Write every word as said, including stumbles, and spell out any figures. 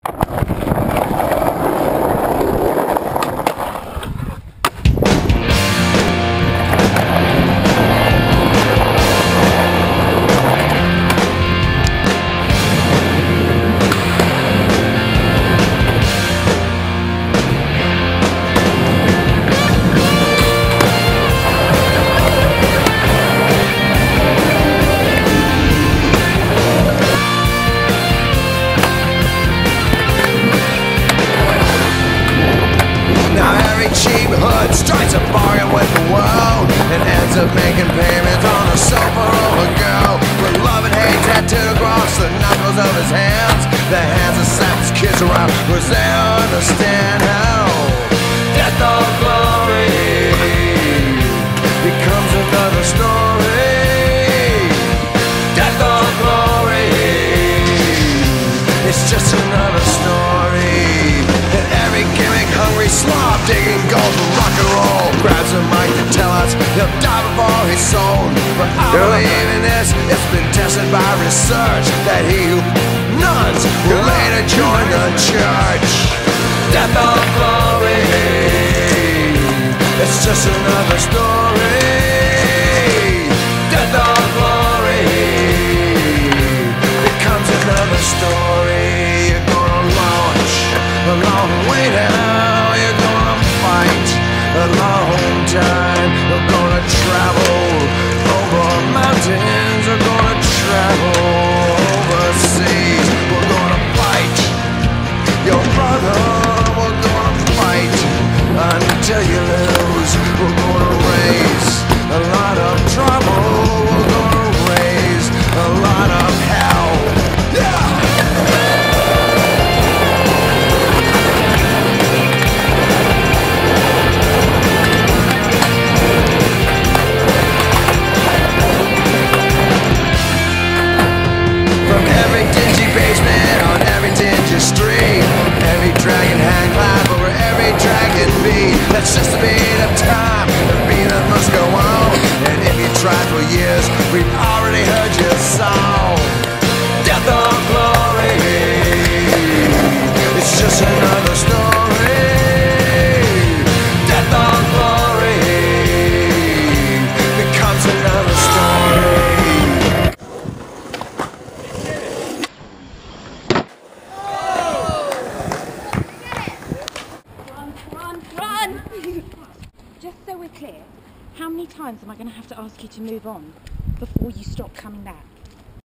Strikes a bargain with the world and ends up making payments on the sofa of a girl with love and hate tattooed across the knuckles of his hands. The hands that slap his kids around, cause they understand how death or glory becomes another story. Death or glory, it's just another story. And every gimmick hungry slob digging gold for rock and roll grabs a mic to tell us he'll die before he's sold. But I believe in this, it's been tested by research that he who nuns will later join the church. Death or glory, it's just another story. Death or glory becomes another story. You're gonna launch a long way down, you're gonna fight a long time. We're gonna travel over mountains, we're gonna travel overseas. We're gonna fight your brother, we're gonna fight until you lose. We're gonna raise a lot of trouble, we're gonna raise a lot of hell. Yeah! Street, every dragon hang live over every dragon beat. That's just a beat of time, the beat that must go on. And if you tried for years, we've already heard your song. Death or glory, it's just another story. Death or glory becomes another story. Just so we're clear, how many times am I going to have to ask you to move on before you stop coming back?